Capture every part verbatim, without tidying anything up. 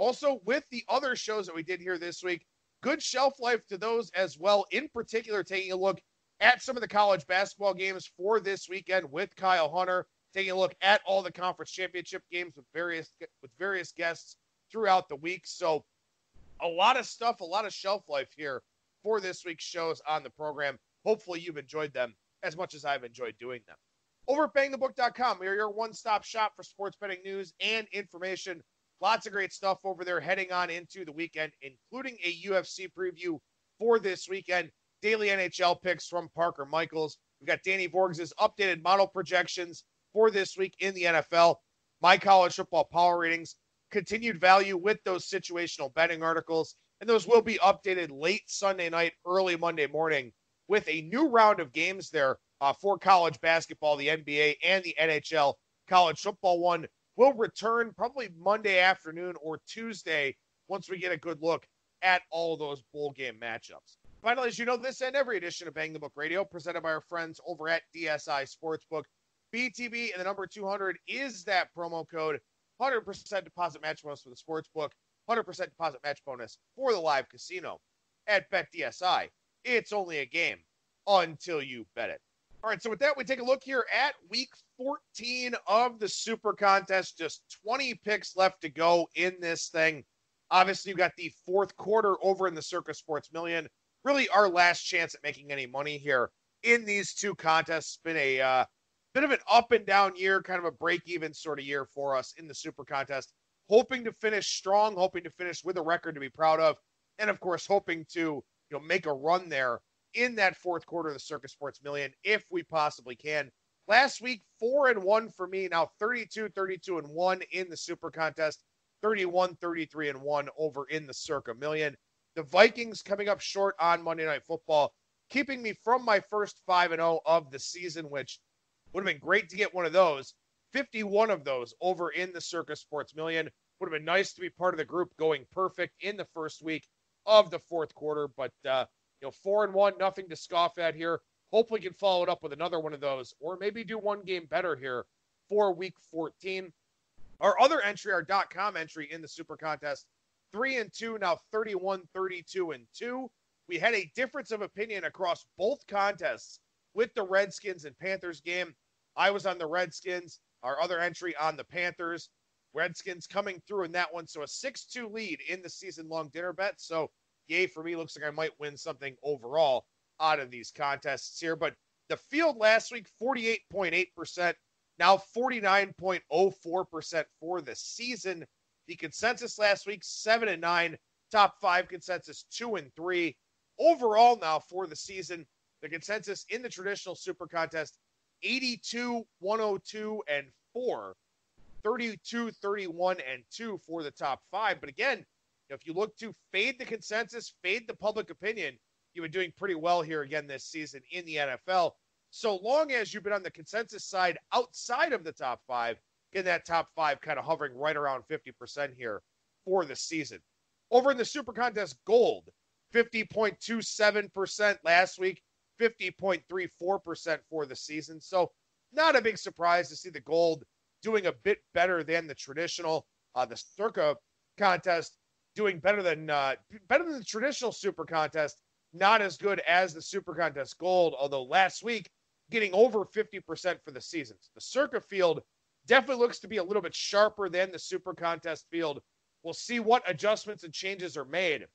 Also, with the other shows that we did here this week, good shelf life to those as well. In particular, taking a look at some of the college basketball games for this weekend with Kyle Hunter, taking a look at all the conference championship games with various with various guests throughout the week. So a lot of stuff, a lot of shelf life here for this week's shows on the program. Hopefully you've enjoyed them as much as I've enjoyed doing them. Over at bang the book dot com, we are your one-stop shop for sports betting news and information. Lots of great stuff over there heading on into the weekend, including a U F C preview for this weekend, daily N H L picks from Parker Michaels. We've got Danny Vorgs' updated model projections for this week in the N F L, my college football power ratings, continued value with those situational betting articles, and those will be updated late Sunday night, early Monday morning with a new round of games there uh, for college basketball, the N B A, and the N H L. College football one will return probably Monday afternoon or Tuesday once we get a good look at all those bowl game matchups. Finally, as you know, this and every edition of Bang the Book Radio, presented by our friends over at D S I Sportsbook. B T B and the number two hundred is that promo code. one hundred percent deposit match bonus for the Sportsbook. one hundred percent deposit match bonus for the live casino at BetDSI. It's only a game until you bet it. All right, so with that, we take a look here at week fourteen of the Super Contest. Just twenty picks left to go in this thing. Obviously, you've got the fourth quarter over in the Circa Sports Million. Really our last chance at making any money here in these two contests. It's been a uh, bit of an up and down year, kind of a break-even sort of year for us in the Super Contest. Hoping to finish strong, hoping to finish with a record to be proud of, and of course, hoping to you know make a run there in that fourth quarter of the Circa Sports Million if we possibly can. Last week, four and one for me. Now thirty-two, thirty-two and one in the Super Contest, thirty-one, thirty-three and one over in the Circa Million. The Vikings coming up short on Monday Night Football, keeping me from my first five and oh of the season, which would have been great to get one of those. fifty-one of those over in the Circa Sports Million. Would have been nice to be part of the group going perfect in the first week of the fourth quarter, but uh, you know, four and one, nothing to scoff at here. Hopefully can follow it up with another one of those, or maybe do one game better here for week fourteen. Our other entry, our .com entry in the Super Contest, three and two, now thirty-one, thirty-two and two. We had a difference of opinion across both contests with the Redskins and Panthers game. I was on the Redskins, our other entry on the Panthers. Redskins coming through in that one, so a six two lead in the season-long dinner bet. So, yay for me. Looks like I might win something overall out of these contests here. But the field last week, forty-eight point eight percent, now forty-nine point oh four percent for the season. The consensus last week, seven and nine. Top five consensus, two and three. Overall now for the season, the consensus in the traditional Super Contest, eighty-two, one oh two, and four. thirty-two, thirty-one, and two for the top five. But again, if you look to fade the consensus, fade the public opinion, you've been doing pretty well here again this season in the N F L. So long as you've been on the consensus side outside of the top five, in that top five kind of hovering right around fifty percent here for the season. Over in the Super Contest Gold, fifty point two seven percent last week, fifty point three four percent for the season. So not a big surprise to see the Gold doing a bit better than the traditional. Uh, the Circa Contest doing better than uh, better than the traditional Super Contest, not as good as the Super Contest Gold, although last week getting over fifty percent for the seasons. The Circa field definitely looks to be a little bit sharper than the Super Contest field. We'll see what adjustments and changes are made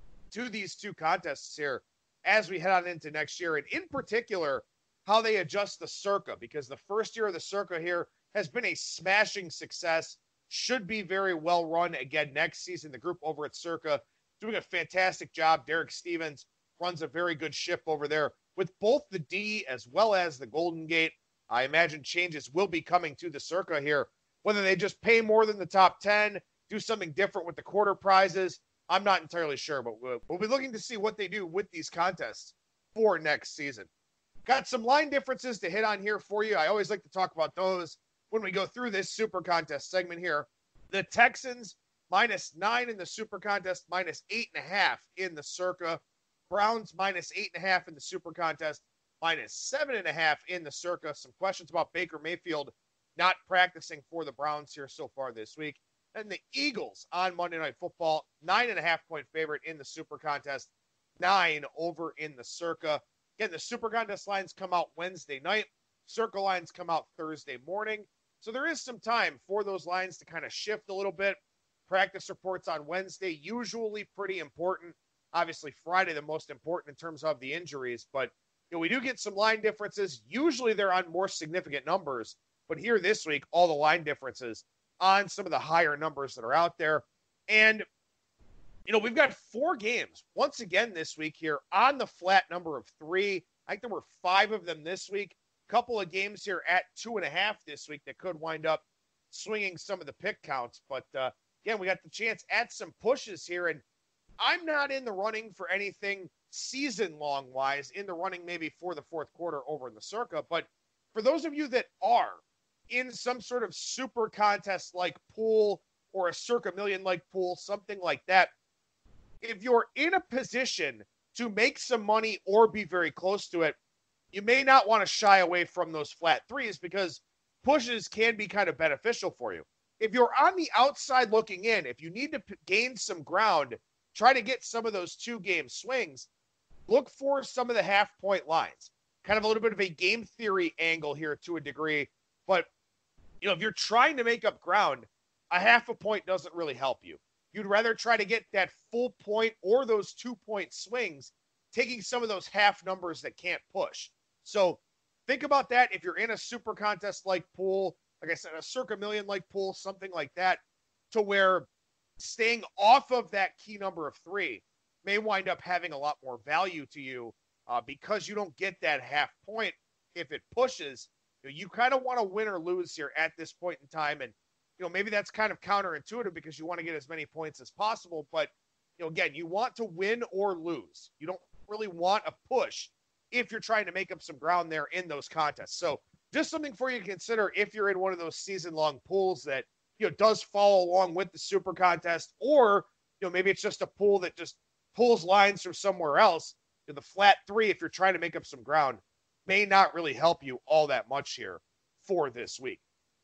to these two contests here as we head on into next year, and in particular, how they adjust the Circa, because the first year of the Circa here has been a smashing success, should be very well run again next season. The group over at Circa doing a fantastic job. Derek Stevens runs a very good ship over there with both the D as well as the Golden Gate. I imagine changes will be coming to the Circa here, whether they just pay more than the top ten, do something different with the quarter prizes. I'm not entirely sure, but we'll, we'll be looking to see what they do with these contests for next season. Got some line differences to hit on here for you. I always like to talk about those when we go through this Super Contest segment here. The Texans, minus nine in the Super Contest, minus eight and a half in the Circa. Browns, minus eight and a half in the Super Contest, minus seven and a half in the Circa. Some questions about Baker Mayfield not practicing for the Browns here so far this week. And the Eagles on Monday Night Football, nine and a half point favorite in the Super Contest, nine over in the Circa. Again, the Super Contest lines come out Wednesday night. Circa lines come out Thursday morning. So there is some time for those lines to kind of shift a little bit. Practice reports on Wednesday, usually pretty important. Obviously, Friday, the most important in terms of the injuries. But you know, we do get some line differences. Usually they're on more significant numbers. But here this week, all the line differences on some of the higher numbers that are out there. And, you know, we've got four games once again this week here on the flat number of three. I think there were five of them this week. A couple of games here at two and a half this week that could wind up swinging some of the pick counts. But, uh, again, we got the chance at some pushes here. And I'm not in the running for anything season-long wise, in the running maybe for the fourth quarter over in the Circa. But for those of you that are in some sort of super contest-like pool or a Circa Million-like pool, something like that, if you're in a position to make some money or be very close to it, you may not want to shy away from those flat threes because pushes can be kind of beneficial for you. If you're on the outside looking in, if you need to p- gain some ground, try to get some of those two-game swings, look for some of the half-point lines. Kind of a little bit of a game theory angle here to a degree, but you know, if you're trying to make up ground, a half a point doesn't really help you. You'd rather try to get that full point or those two-point swings, taking some of those half numbers that can't push. So think about that if you're in a super contest-like pool, like I said, a Circa Million-like pool, something like that, to where staying off of that key number of three may wind up having a lot more value to you uh, because you don't get that half point if it pushes. You know, you kind of want to win or lose here at this point in time. And, you know, maybe that's kind of counterintuitive because you want to get as many points as possible. But, you know, again, you want to win or lose. You don't really want a push if you're trying to make up some ground there in those contests. So just something for you to consider if you're in one of those season-long pools that, you know, does follow along with the Super Contest, or, you know, maybe it's just a pool that just pulls lines from somewhere else. You know, the flat three, if you're trying to make up some ground, may not really help you all that much here for this week.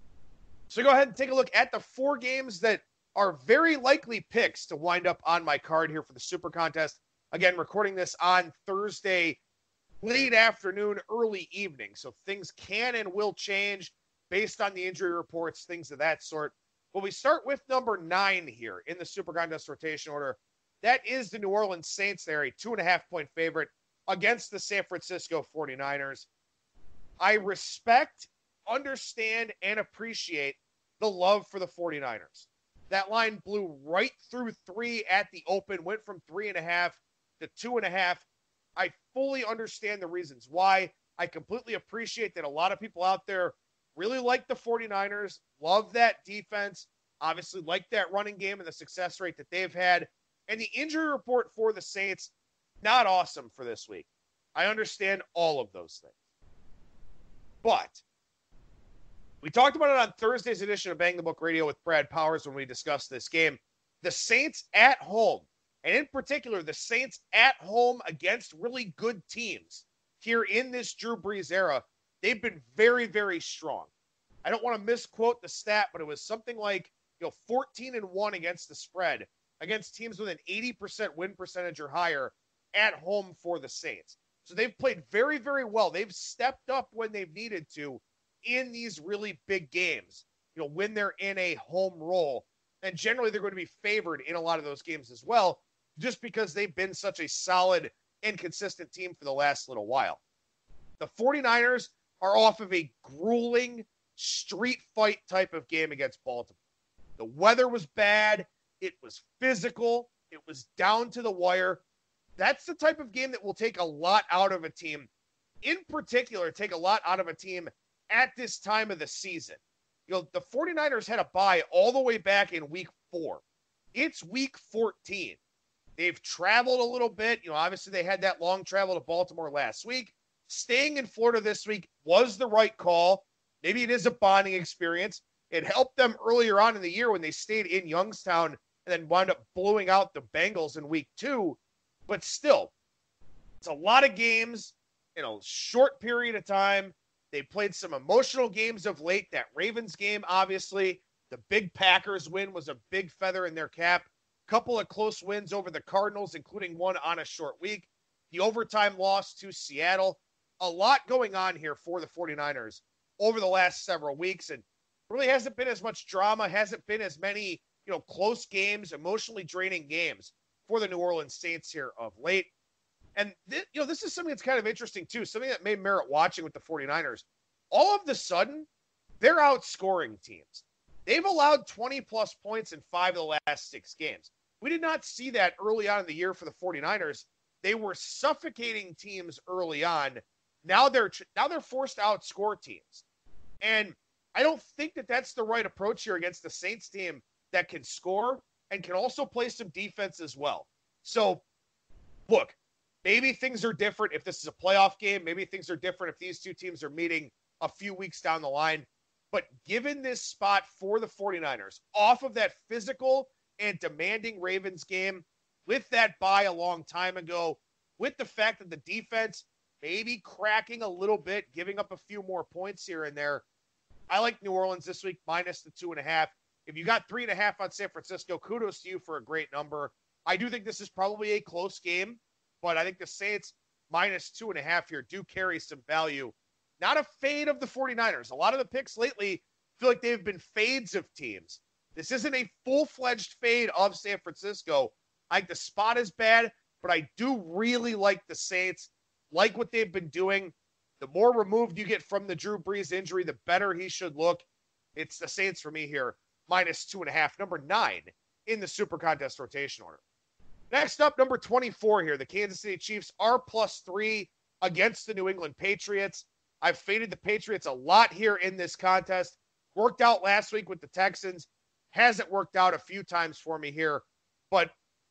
So go ahead and take a look at the four games that are very likely picks to wind up on my card here for the Super Contest. Again, recording this on Thursday, late afternoon, early evening. So things can and will change based on the injury reports, things of that sort. But we start with number nine here in the Super Contest rotation order. That is the New Orleans Saints. They're a two and a half point favorite against the San Francisco forty-niners. I respect, understand, and appreciate the love for the forty-niners. That line blew right through three at the open, went from three and a half to two and a half. I fully understand the reasons why. I completely appreciate that a lot of people out there really like the forty-niners, love that defense, obviously like that running game and the success rate that they've had. And the injury report for the Saints, not awesome for this week. I understand all of those things. But we talked about it on Thursday's edition of Bang the Book Radio with Brad Powers when we discussed this game. The Saints at home, and in particular, the Saints at home against really good teams here in this Drew Brees era, they've been very, very strong. I don't want to misquote the stat, but it was something like, you know, fourteen and one against the spread against teams with an eighty percent win percentage or higher at home for the Saints. So they've played very, very well. They've stepped up when they've needed to in these really big games, you know, when they're in a home role. And generally they're going to be favored in a lot of those games as well, just because they've been such a solid and consistent team for the last little while. The forty-niners are off of a grueling street fight type of game against Baltimore. The weather was bad. It was physical. It was down to the wire. That's the type of game that will take a lot out of a team. In particular, take a lot out of a team at this time of the season. You know, the forty-niners had a bye all the way back in week four. It's week fourteen. They've traveled a little bit. You know, obviously they had that long travel to Baltimore last week. Staying in Florida this week was the right call. Maybe it is a bonding experience. It helped them earlier on in the year when they stayed in Youngstown and then wound up blowing out the Bengals in week two. But still, it's a lot of games in a short period of time. They played some emotional games of late. That Ravens game, obviously, The big Packers win was a big feather in their cap. Couple of close wins over the Cardinals, including one on a short week. The overtime loss to Seattle. A lot going on here for the 49ers over the last several weeks, and really hasn't been as much drama, hasn't been as many, you know, close games, emotionally draining games for the New Orleans Saints here of late. And, th- you know, this is something that's kind of interesting, too, something that may merit watching with the 49ers. All of a sudden, they're outscoring teams. They've allowed twenty-plus points in five of the last six games. We did not see that early on in the year for the 49ers. They were suffocating teams early on. Now they're now they're forced to outscore teams. And I don't think that that's the right approach here against the Saints team that can score and can also play some defense as well. So, look, maybe things are different if this is a playoff game. Maybe things are different if these two teams are meeting a few weeks down the line. But given this spot for the 49ers, off of that physical and demanding Ravens game, with that bye a long time ago, with the fact that the defense maybe cracking a little bit, giving up a few more points here and there, I like New Orleans this week, minus the two and a half. If you got three and a half on San Francisco, kudos to you for a great number. I do think this is probably a close game, but I think the Saints minus two and a half here do carry some value. Not a fade of the 49ers. A lot of the picks lately feel like they've been fades of teams. This isn't a full-fledged fade of San Francisco. I think the spot is bad, but I do really like the Saints, like what they've been doing. The more removed you get from the Drew Brees injury, the better he should look. It's the Saints for me here, minus two and a half, number nine in the Super Contest rotation order. Next up, number twenty-four here, the Kansas City Chiefs are plus three against the New England Patriots. I've faded the Patriots a lot here in this contest. Worked out last week with the Texans. Hasn't worked out a few times for me here. But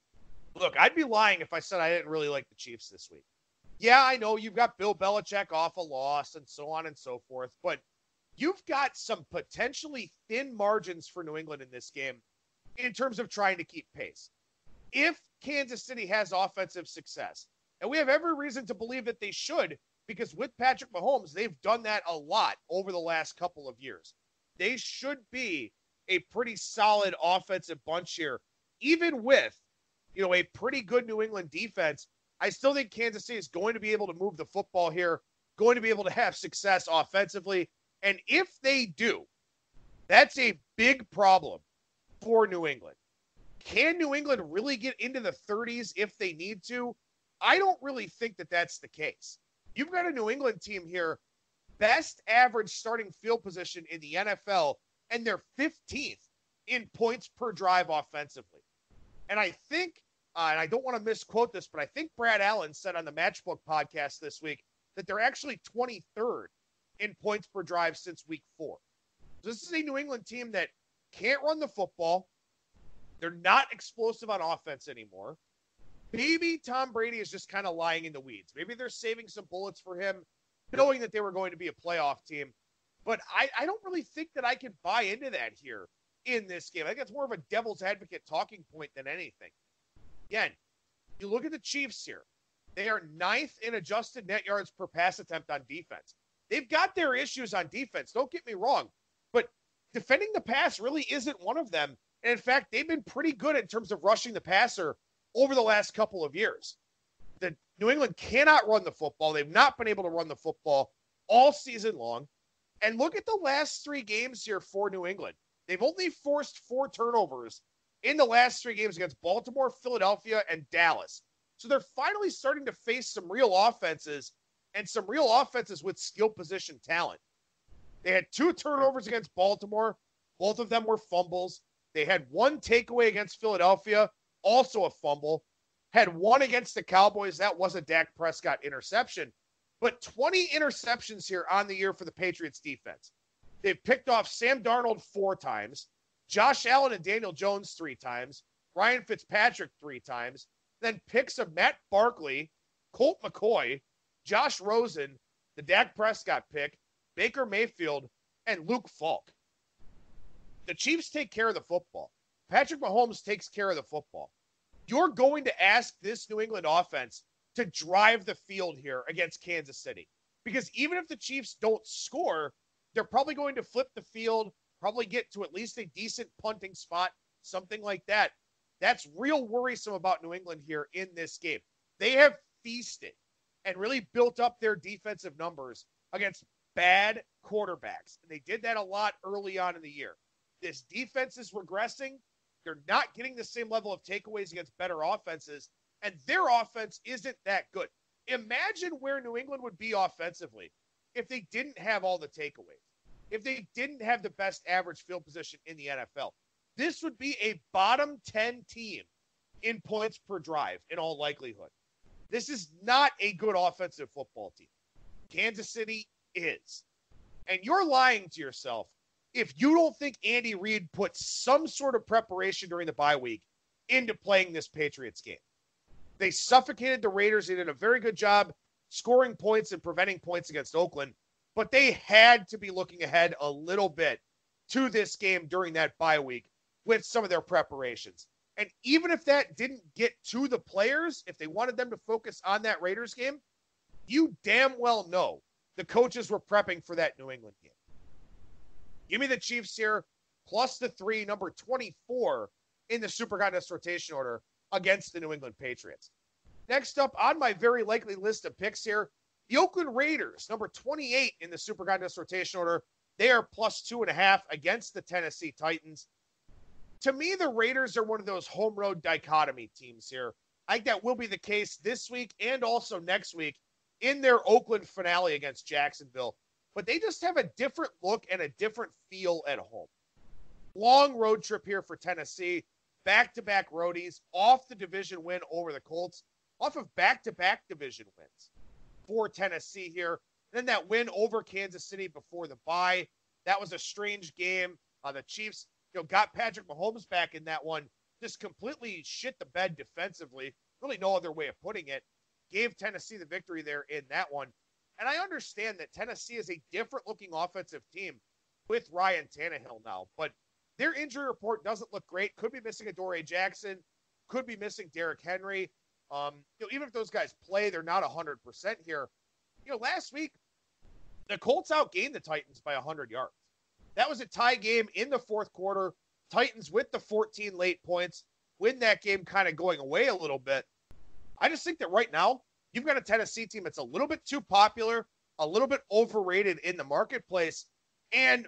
look, I'd be lying if I said I didn't really like the Chiefs this week. Yeah, I know you've got Bill Belichick off a loss and so on and so forth, but you've got some potentially thin margins for New England in this game in terms of trying to keep pace. If Kansas City has offensive success, and we have every reason to believe that they should, because with Patrick Mahomes, they've done that a lot over the last couple of years. They should be a pretty solid offensive bunch here, even with, you know, a pretty good New England defense. I still think Kansas City is going to be able to move the football here, going to be able to have success offensively. And if they do, that's a big problem for New England. Can New England really get into the thirties if they need to? I don't really think that that's the case. You've got a New England team here, best average starting field position in the N F L, and they're fifteenth in points per drive offensively. And I think, uh, and I don't want to misquote this, but I think Brad Allen said on the Matchbook podcast this week that they're actually twenty-third in points per drive since week four. So this is a New England team that can't run the football. They're not explosive on offense anymore. Maybe Tom Brady is just kind of lying in the weeds. Maybe they're saving some bullets for him, knowing that they were going to be a playoff team. But I, I don't really think that I can buy into that here in this game. I think it's more of a devil's advocate talking point than anything. Again, you look at the Chiefs here. They are ninth in adjusted net yards per pass attempt on defense. They've got their issues on defense. Don't get me wrong. But defending the pass really isn't one of them. And in fact, they've been pretty good in terms of rushing the passer over the last couple of years. The New England cannot run the football. They've not been able to run the football all season long. And look at the last three games here for New England. They've only forced four turnovers in the last three games against Baltimore, Philadelphia, and Dallas. So they're finally starting to face some real offenses and some real offenses with skill position talent. They had two turnovers against Baltimore. Both of them were fumbles. They had one takeaway against Philadelphia, also a fumble. Had one against the Cowboys. That was a Dak Prescott interception. But twenty interceptions here on the year for the Patriots defense. They've picked off Sam Darnold four times, Josh Allen and Daniel Jones three times, Ryan Fitzpatrick three times, then picks of Matt Barkley, Colt McCoy, Josh Rosen, the Dak Prescott pick, Baker Mayfield, and Luke Falk. The Chiefs take care of the football. Patrick Mahomes takes care of the football. You're going to ask this New England offense to drive the field here against Kansas City. Because even if the Chiefs don't score, they're probably going to flip the field, probably get to at least a decent punting spot, something like that. That's real worrisome about New England here in this game. They have feasted and really built up their defensive numbers against bad quarterbacks. And they did that a lot early on in the year. This defense is regressing. They're not getting the same level of takeaways against better offenses, and their offense isn't that good. Imagine where New England would be offensively if they didn't have all the takeaways, if they didn't have the best average field position in the N F L. This would be a bottom ten team in points per drive in all likelihood. This is not a good offensive football team. Kansas City is. And you're lying to yourself if you don't think Andy Reid put some sort of preparation during the bye week into playing this Patriots game. They suffocated the Raiders. They did a very good job scoring points and preventing points against Oakland, but they had to be looking ahead a little bit to this game during that bye week with some of their preparations. And even if that didn't get to the players, if they wanted them to focus on that Raiders game, you damn well know the coaches were prepping for that New England game. Give me the Chiefs here, plus the three, number twenty-four in the SuperContest rotation order against the New England Patriots. Next up on my very likely list of picks here, the Oakland Raiders, number twenty-eight in the SuperContest rotation order. They are plus two and a half against the Tennessee Titans. To me, the Raiders are one of those home road dichotomy teams here. I think that will be the case this week and also next week in their Oakland finale against Jacksonville. But they just have a different look and a different feel at home. Long road trip here for Tennessee. Back-to-back roadies, off the division win over the Colts, off of back-to-back division wins for Tennessee here. And then that win over Kansas City before the bye. That was a strange game. Uh, the Chiefs, you know, got Patrick Mahomes back in that one. Just completely shit the bed defensively. Really no other way of putting it. Gave Tennessee the victory there in that one. And I understand that Tennessee is a different-looking offensive team with Ryan Tannehill now. But their injury report doesn't look great. Could be missing Adoree Jackson. Could be missing Derrick Henry. Um, you know, even if those guys play, they're not one hundred percent here. You know, last week, the Colts outgained the Titans by one hundred yards. That was a tie game in the fourth quarter. Titans with the fourteen late points. Win that game kind of going away a little bit. I just think that right now, you've got a Tennessee team that's a little bit too popular, a little bit overrated in the marketplace, and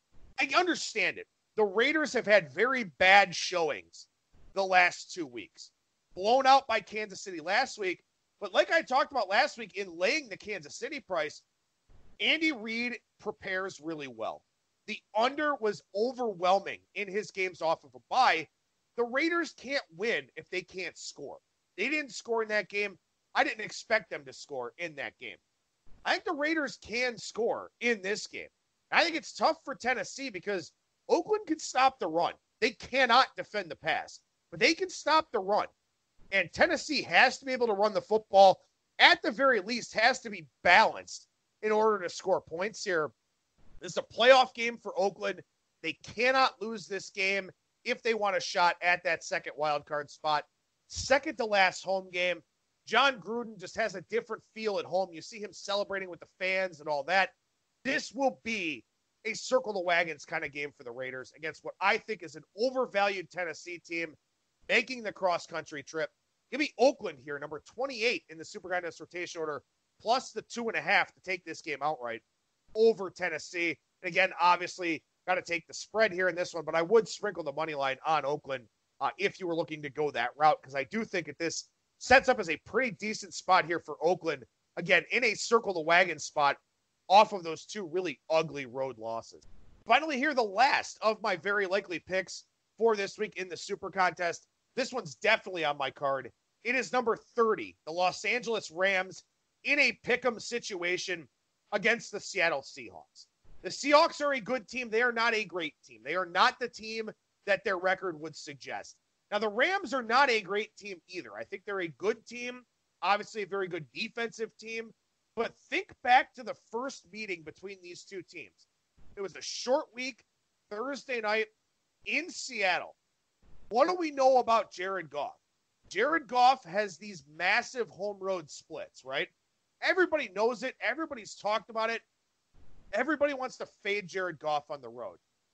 I understand it. The Raiders have had very bad showings the last two weeks. Blown out by Kansas City last week, but like I talked about last week in laying the Kansas City price, Andy Reid prepares really well. The under was overwhelming in his games off of a bye. The Raiders can't win if they can't score. They didn't score in that game. I didn't expect them to score in that game. I think the Raiders can score in this game. I think it's tough for Tennessee because Oakland can stop the run. They cannot defend the pass, but they can stop the run. And Tennessee has to be able to run the football, at the very least, has to be balanced in order to score points here. This is a playoff game for Oakland. They cannot lose this game if they want a shot at that second wildcard spot. Second to last home game. John Gruden just has a different feel at home. You see him celebrating with the fans and all that. This will be a circle the wagons kind of game for the Raiders against what I think is an overvalued Tennessee team making the cross-country trip. Give me Oakland here, number twenty-eight in the SuperContest rotation order, plus the two and a half to take this game outright over Tennessee. And again, obviously, got to take the spread here in this one, but I would sprinkle the money line on Oakland uh, if you were looking to go that route, because I do think that this sets up as a pretty decent spot here for Oakland. Again, in a circle the wagon spot off of those two really ugly road losses. Finally, here the last of my very likely picks for this week in the Super Contest. This one's definitely on my card. It is number thirty, the Los Angeles Rams in a pick'em situation against the Seattle Seahawks. The Seahawks are a good team. They are not a great team. They are not the team that their record would suggest. Now, the Rams are not a great team either. I think they're a good team, obviously a very good defensive team. But think back to the first meeting between these two teams. It was a short week, Thursday night in Seattle. What do we know about Jared Goff? Jared Goff has these massive home road splits, right? Everybody knows it. Everybody's talked about it. Everybody wants to fade Jared Goff on the road.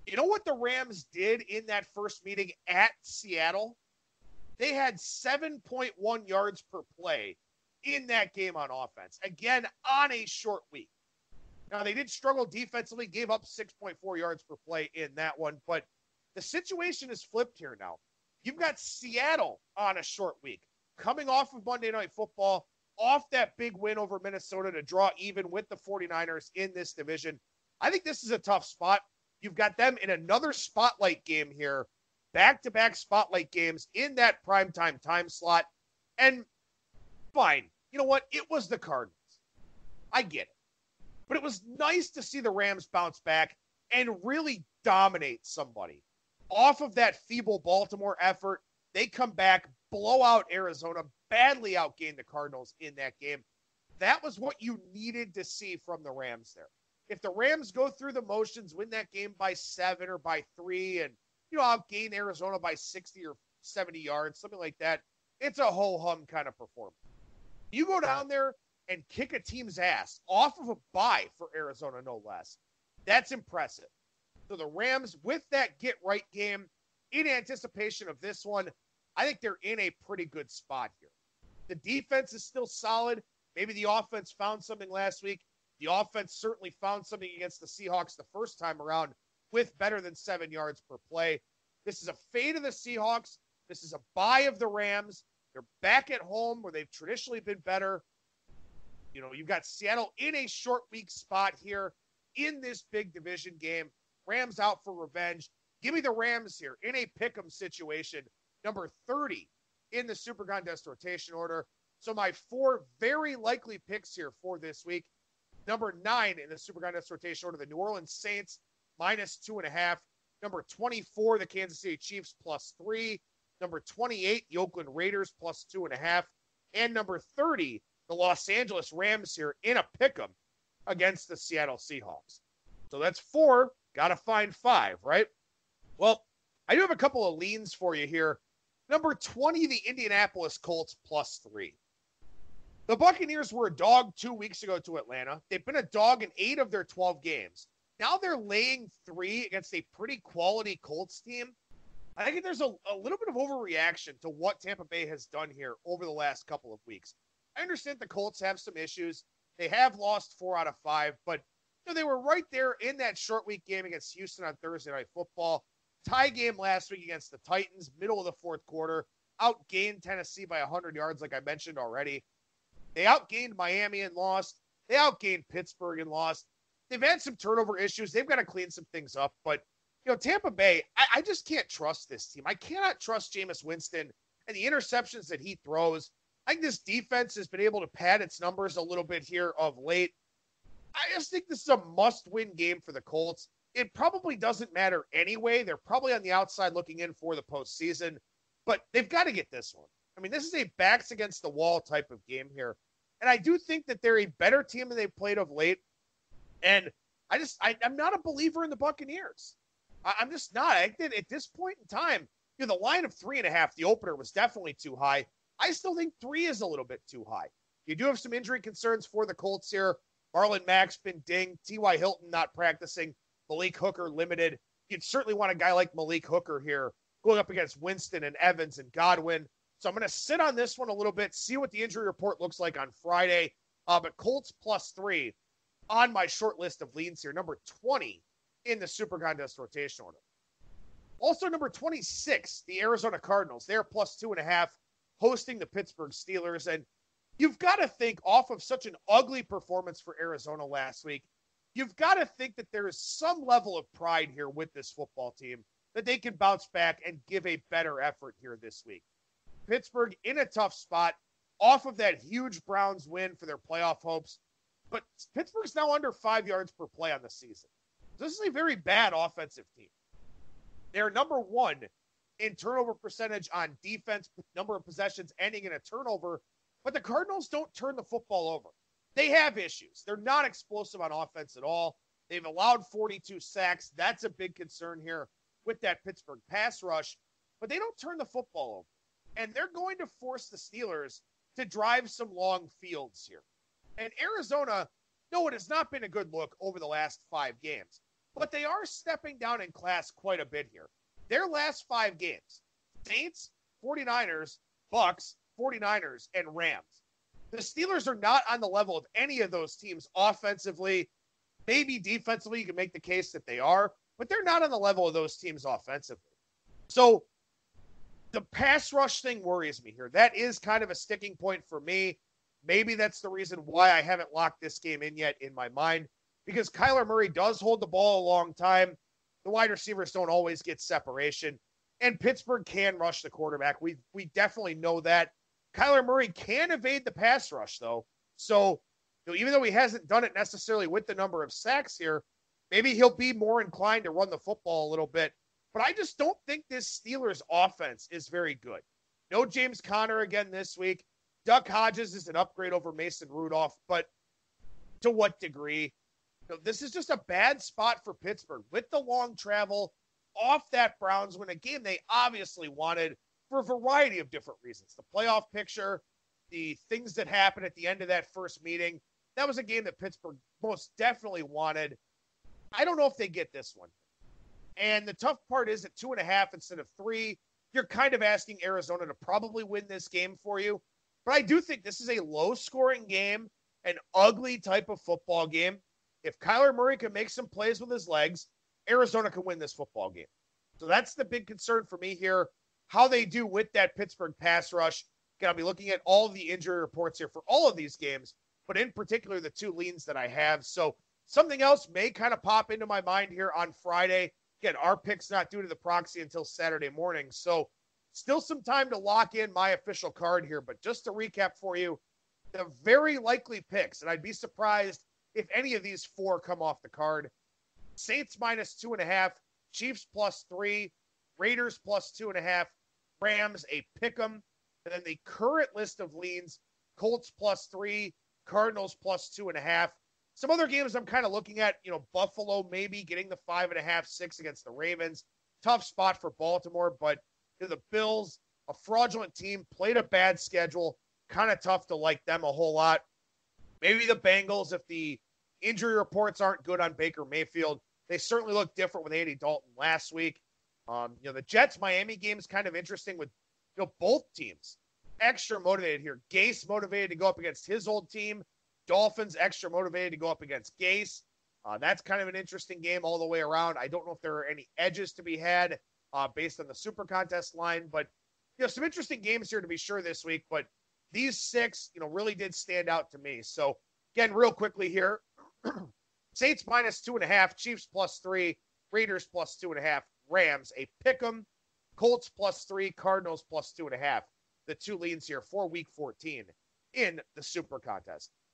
You know what the Rams did in that first meeting at Seattle? They had seven point one yards per play in that game on offense. Again, on a short week. Now, they did struggle defensively, gave up six point four yards per play in that one, but the situation is flipped here now. You've got Seattle on a short week, coming off of Monday Night Football, off that big win over Minnesota to draw even with the 49ers in this division. I think this is a tough spot. You've got them in another spotlight game here, back-to-back spotlight games in that primetime time slot. And fine, you know what? It was the Cardinals. I get it. But it was nice to see the Rams bounce back and really dominate somebody. Off of that feeble Baltimore effort, they come back, blow out Arizona, badly outgain the Cardinals in that game. That was what you needed to see from the Rams there. If the Rams go through the motions, win that game by seven or by three, and, you know, outgain Arizona by sixty or seventy yards, something like that, it's a ho-hum kind of performance. You go down there and kick a team's ass off of a bye for Arizona, no less. That's impressive. So the Rams, with that get-right game, in anticipation of this one, I think they're in a pretty good spot here. The defense is still solid. Maybe the offense found something last week. The offense certainly found something against the Seahawks the first time around with better than seven yards per play. This is a fade of the Seahawks. This is a bye of the Rams. They're back at home where they've traditionally been better. You know, you've got Seattle in a short week spot here in this big division game. Rams out for revenge. Give me the Rams here in a pick'em situation, number thirty in the SuperContest rotation order. So my four very likely picks here for this week. Number nine in the SuperContest rotation order, the New Orleans Saints, minus two and a half. Number twenty-four, the Kansas City Chiefs, plus three. Number twenty-eight, the Oakland Raiders, plus two and a half. And number thirty, the Los Angeles Rams here in a pick'em against the Seattle Seahawks. So that's four. Got to find five, right? Well, I do have a couple of leans for you here. Number twenty, the Indianapolis Colts, plus three. The Buccaneers were a dog two weeks ago to Atlanta. They've been a dog in eight of their twelve games. Now they're laying three against a pretty quality Colts team. I think there's a, a little bit of overreaction to what Tampa Bay has done here over the last couple of weeks. I understand the Colts have some issues. They have lost four out of five, but you know, they were right there in that short week game against Houston on Thursday Night Football. Tie game last week against the Titans, middle of the fourth quarter. Outgained Tennessee by one hundred yards, like I mentioned already. They outgained Miami and lost. They outgained Pittsburgh and lost. They've had some turnover issues. They've got to clean some things up. But, you know, Tampa Bay, I, I just can't trust this team. I cannot trust Jameis Winston and the interceptions that he throws. I think this defense has been able to pad its numbers a little bit here of late. I just think this is a must-win game for the Colts. It probably doesn't matter anyway. They're probably on the outside looking in for the postseason. But they've got to get this one. I mean, this is a backs against the wall type of game here. And I do think that they're a better team than they've played of late. And I just, I, I'm not a believer in the Buccaneers. I, I'm just not. I think that at this point in time, you know, the line of three and a half, the opener was definitely too high. I still think three is a little bit too high. You do have some injury concerns for the Colts here. Marlon Mack's been dinged. T Y. Hilton not practicing. Malik Hooker limited. You'd certainly want a guy like Malik Hooker here going up against Winston and Evans and Godwin. So I'm going to sit on this one a little bit, see what the injury report looks like on Friday. Uh, but Colts plus three on my short list of leans here. Number twenty in the SuperContest rotation order. Also number twenty-six, the Arizona Cardinals. They're plus two and a half, hosting the Pittsburgh Steelers. And you've got to think, off of such an ugly performance for Arizona last week, you've got to think that there is some level of pride here with this football team, that they can bounce back and give a better effort here this week. Pittsburgh in a tough spot off of that huge Browns win for their playoff hopes. But Pittsburgh's now under five yards per play on the season. This is a very bad offensive team. They're number one in turnover percentage on defense, number of possessions ending in a turnover. But the Cardinals don't turn the football over. They have issues. They're not explosive on offense at all. They've allowed forty-two sacks. That's a big concern here with that Pittsburgh pass rush. But they don't turn the football over. And they're going to force the Steelers to drive some long fields here. And Arizona, no, it has not been a good look over the last five games. but they are stepping down in class quite a bit here. Their last five games, Saints, 49ers, Bucks, 49ers, and Rams. The Steelers are not on the level of any of those teams offensively. Maybe defensively, you can make the case that they are, but they're not on the level of those teams offensively. So the pass rush thing worries me here. That is kind of a sticking point for me. Maybe that's the reason why I haven't locked this game in yet in my mind, because Kyler Murray does hold the ball a long time. The wide receivers don't always get separation, and Pittsburgh can rush the quarterback. We we definitely know that. Kyler Murray can evade the pass rush, though. So you know, even though he hasn't done it necessarily with the number of sacks here, maybe he'll be more inclined to run the football a little bit. But I just don't think this Steelers offense is very good. No James Conner again this week. Duck Hodges is an upgrade over Mason Rudolph, but to what degree? You know, this is just a bad spot for Pittsburgh with the long travel off that Browns win, a game they obviously wanted for a variety of different reasons. The playoff picture, the things that happened at the end of that first meeting, that was a game that Pittsburgh most definitely wanted. I don't know if they get this one. And the tough part is at two and a half instead of three, you're kind of asking Arizona to probably win this game for you. But I do think this is a low-scoring game, an ugly type of football game. If Kyler Murray can make some plays with his legs, Arizona can win this football game. So that's the big concern for me here, how they do with that Pittsburgh pass rush. Again, I'll be looking at all of the injury reports here for all of these games, but in particular the two leans that I have. So something else may kind of pop into my mind here on Friday. Again, our pick's not due to the proxy until Saturday morning, so still some time to lock in my official card here. But just to recap for you, the very likely picks, and I'd be surprised if any of these four come off the card: Saints minus two and a half, Chiefs plus three, Raiders plus two and a half, Rams a pick'em, and then the current list of leans: Colts plus three, Cardinals plus two and a half. Some other games I'm kind of looking at, you know, Buffalo maybe getting the five and a half, six against the Ravens. Tough spot for Baltimore, but you know, the Bills, a fraudulent team, played a bad schedule. Kind of tough to like them a whole lot. Maybe the Bengals, if the injury reports aren't good on Baker Mayfield. They certainly look different with Andy Dalton last week. Um, you know, the Jets-Miami game is kind of interesting with, you know, both teams extra motivated here. Gase motivated to go up against his old team. Dolphins extra motivated to go up against Gase. Uh, that's kind of an interesting game all the way around. I don't know if there are any edges to be had uh, based on the SuperContest line, but you know, some interesting games here to be sure this week. But these six, you know, really did stand out to me. So again, real quickly here, Saints minus two and a half, Chiefs plus three, Raiders plus two and a half, Rams a pick'em, Colts plus three, Cardinals plus two and a half. The two leans here for week fourteen in the SuperContest.